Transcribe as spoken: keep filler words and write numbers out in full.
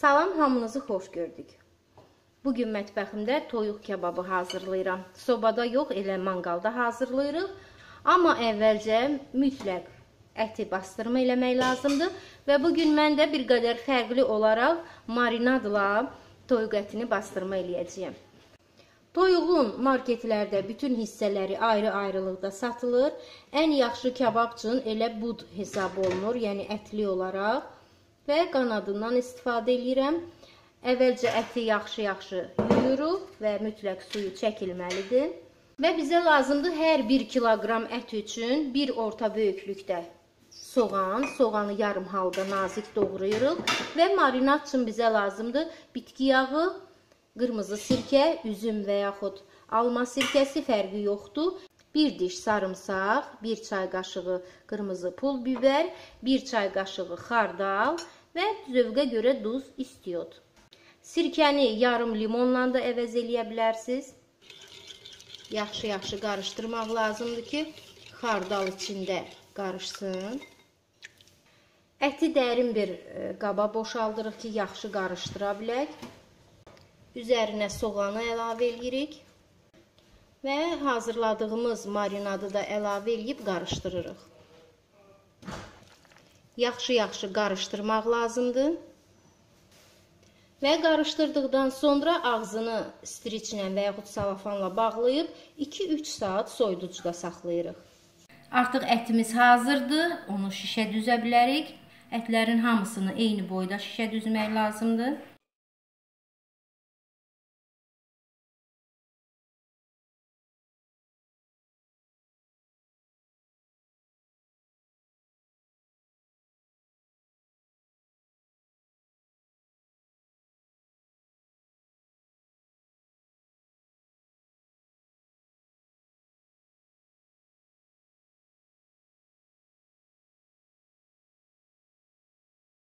Salam, hamınızı xoş gördük. Bugün mətbəximdə toyuq kebabı hazırlayıram. Sobada yox, elə manqalda hazırlayırıq. Amma əvvəlcə mütləq əti bastırma eləmək lazımdır. Və bugün mən də bir qədər fərqli olaraq marinadla toyuq ətini bastırma eləyəcəyəm. Toyuğun marketlərdə bütün hissələri ayrı-ayrılıqda satılır. Ən yaxşı kebab üçün elə bud hesab olunur, yəni ətli olaraq. Və qanadından istifadə edirəm. Əvvəlcə əti yaxşı-yaxşı yuyuruq və mütləq suyu çəkilməlidir. Və bizə lazımdır hər bir kiloqram ət üçün bir orta böyüklükdə soğan, soğanı yarım halda nazik doğrayırıq. Və marinad üçün bizə lazımdır bitki yağı, qırmızı sirkə, üzüm və yaxud alma sirkəsi, fərqi yoxdur. Bir diş sarımsaq, bir çay qaşığı qırmızı pul biber, bir çay qaşığı xardal və zövqə görə duz, istiot. Sirkəni yarım limonla da əvəz eləyə bilərsiniz. Yaxşı-yaxşı qarışdırmaq lazımdır ki, xardal içində qarışsın. Əti dərin bir qaba boşaldırıq ki, yaxşı qarışdıra bilək. Üzərinə soğanı əlavə edirik. Və hazırladığımız marinadı da əlavə edib qarışdırırıq. Yaxşı-yaxşı qarışdırmaq lazımdır. Və qarışdırdıqdan sonra ağzını streçlə və yaxud salafanla bağlayıb iki üç saat soyuducuda saxlayırıq. Artıq ətimiz hazırdır. Onu şişə düzə bilərik. Ətlərin hamısını eyni boyda şişə düzmək lazımdır.